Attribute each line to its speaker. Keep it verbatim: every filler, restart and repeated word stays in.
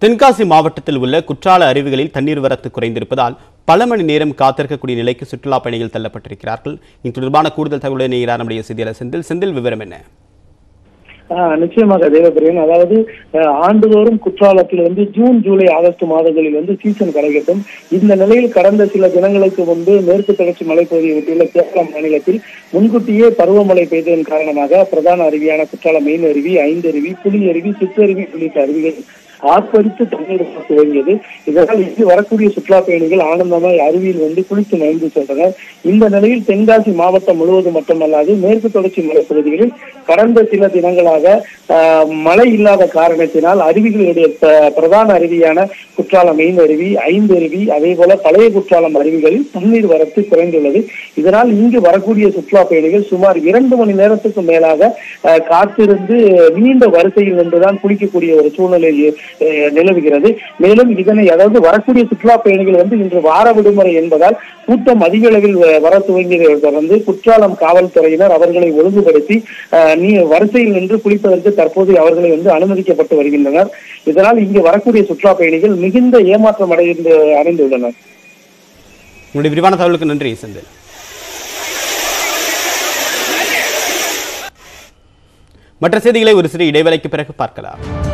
Speaker 1: தென்காசி மாவட்டத்தில் உள்ள குற்றால அருவிகளில் தண்ணீர் வரத்து குறைந்திருப்பதால் பல மணி நேரம் காத்திருக்கக்கூடிய நிலைக்கு சுற்றுலா பயணிகள் தள்ளப்பட்டிருக்கிறார்கள். இது தொடர்பான கூடுதல் தகவலை நீங்க நம்முடைய செய்தியாளர் செந்தில் செந்தில் விவரம் என்ன?
Speaker 2: நிச்சயமாக தேவபிரியன், அதாவது ஆண்டுதோறும் குற்றாலத்தில் வந்து ஜூன் ஜூலை ஆகஸ்ட் மாதங்களில் வந்து சீசன் கிடைக்கட்டும். இந்த நிலையில் கடந்த சில தினங்களுக்கு முன்பு மேற்கு தொடர்ச்சி மலைப்பகுதியை ஒட்டியுள்ள கேரள மாநிலத்தில் முன்கூட்டியே பருவமழை பெய்ததன் காரணமாக பிரதான அருவியான குற்றாலம் மெயின் அருவி, ஐந்தருவி, புலி அருவி, சிற்றருவி உள்ளிட்ட அருவிகள் ஆர்ப்பரித்து தண்ணீர் துவங்கியது. இதனால் இங்கு வரக்கூடிய சுற்றுலா பயணிகள் ஆனந்தமாய் அருவியில் வந்து குளித்து நனைந்து சென்றனர். இந்த நிலையில் தென்காசி மாவட்டம் முழுவதும் மட்டுமல்லாது மேற்கு தொடர்ச்சி மலைப்பகுதிகளில் கடந்த சில தினங்களாக மழை இல்லாத காரணத்தினால் அருவிகளுடைய பிரதான அருவியான குற்றாலம் மெயின் அருவி, ஐந்து அருவி, அதே போல பழைய குற்றாலம் அருவிகளில் தண்ணீர் வரத்து குறைந்துள்ளது. இதனால் இங்கு வரக்கூடிய சுற்றுலா பயணிகள் சுமார் இரண்டு மணி நேரத்துக்கு மேலாக காத்திருந்து நீண்ட வரிசையில் நின்றுதான் குளிக்கக்கூடிய ஒரு சூழ்நிலை நிலவுகிறது. மேலும் இதனை அதாவது வரக்கூடிய சுற்றுலா பயணிகள் வந்து இன்று வார விடுமுறை என்பதால் கூட்டம் அதிக அளவில் வர துவங்கியதை தொடர்ந்து குற்றாலம் காவல்துறையினர் அவர்களை ஒழுங்குபடுத்தி நீ வரிசையில் நின்று குளிப்பதற்கு தற்போது அவர்களை வந்து அனுமதிக்கப்பட்டு வருகின்றனர். இதனால் இங்கு வரக்கூடிய சுற்றுலா பயணிகள் மிகுந்த ஏமாற்றம் அடைந்து அடைந்துள்ளனர்.
Speaker 1: உங்களுடைய விரிவான தகவலுக்கு நன்றி செந்தில். மற்ற செய்திகளை ஒரு சிறு இடைவேளைக்கு பிறகு பார்க்கலாம்.